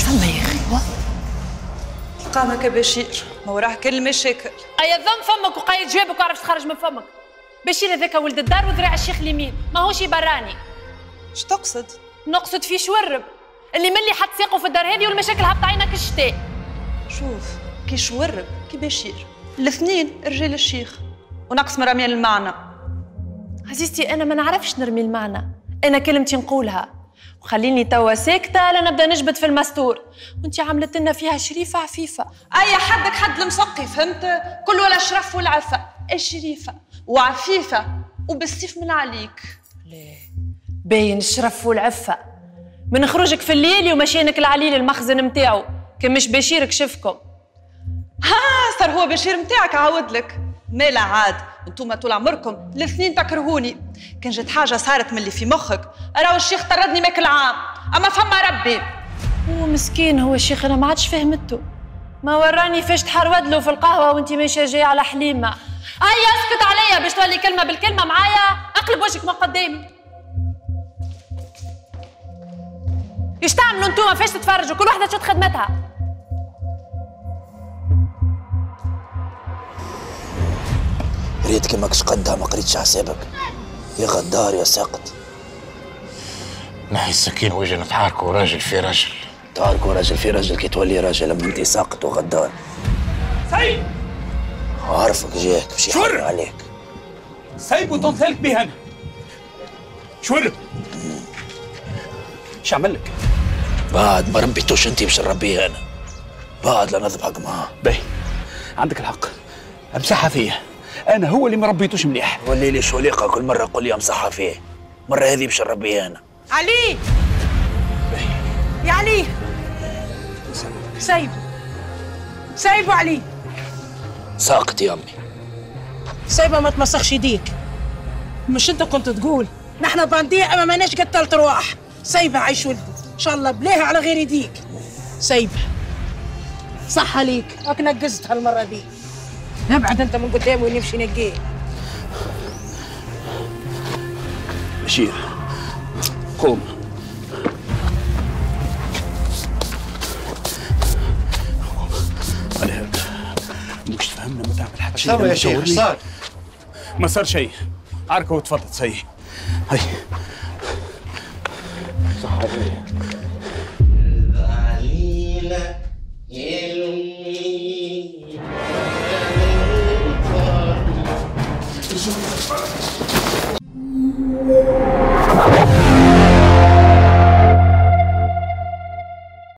فما يا اخي قامك يا بشير ما وراه كل مشاكل. ايا ذم فمك وقايد جوابك وعرفت تخرج من فمك. بشير هذاك ولد الدار وذراع الشيخ اليمين ماهوش براني. اش تقصد؟ نقصد في شورب اللي ملي حط ساقه في الدار هذه والمشاكل هبط عينك الشتاء. شوف كي شورب كي بشير الاثنين رجال الشيخ ونقص من رميان المعنى. عزيزتي انا ما نعرفش نرمي المعنى، انا كلمتي نقولها وخليني توا ساكته لا نبدا نجبد في المستور وانت عملت لنا فيها شريفه عفيفه. اي حدك حد المسقي فهمت؟ كل ولا شرف والعفه الشريفه وعفيفه وبالسيف من عليك. ليه باين الشرف والعفه من خروجك في الليل ومشينك العليل المخزن متاعو كان مش بشير كشفكم. ها صار هو بشير متاعك عاود لك مالا عاد انتوما طول عمركم الاثنين تكرهوني. كان جات حاجه صارت من اللي في مخك راهو الشيخ طردني ماك العام اما فما ربي. هو مسكين هو الشيخ انا ما عادش فهمته ما وراني فاش تحرود له في القهوه وانت ماشيه جايه على حليمه. هيا اسكت عليا باش تولي كلمه بالكلمه معايا اقلب وجهك من قدامي. ايش تعملوا انتوما فاش تتفرجوا كل واحده تشد خدمتها. ريتك ماكش قدها ما قريتش حسابك يا غدار يا ساقط. نحي السكين وجه نتعاركوا راجل في راجل. تعاركوا راجل في راجل كي تولي راجل اما انت ساقط وغدار. سيب عارفك جاك باش يحرم عليك. سيب وتنطلق بيه انا. شورب ايش عمل لك؟ بعد ما ربيتوش انت باش نربيه انا. بعد لا نضحك معاه. باهي عندك الحق امسحها فيا انا هو اللي ما ربيتوش مليح. ولي لي شوليقه كل مره قول لي امسحها فيه. مره هذه باش نربيه انا. علي يا علي سايبه علي. ساقط يا امي. سايبه ما تمسخش يديك. مش انت كنت تقول نحن بانديه اما ماناش قتلت رواح. سايبه عيش ولدي ان شاء الله بليها على غير يديك. سايبه صح عليك راك نقزت هالمره دي. ابعد انت من قدامي ونمشي نقيه. بشير قوم. على هيك مش تفهمنا ما تعمل حتى شيء. يا شيخ ايش صار؟ ما صار شيء. عركه وتفضل سي. هي صح علي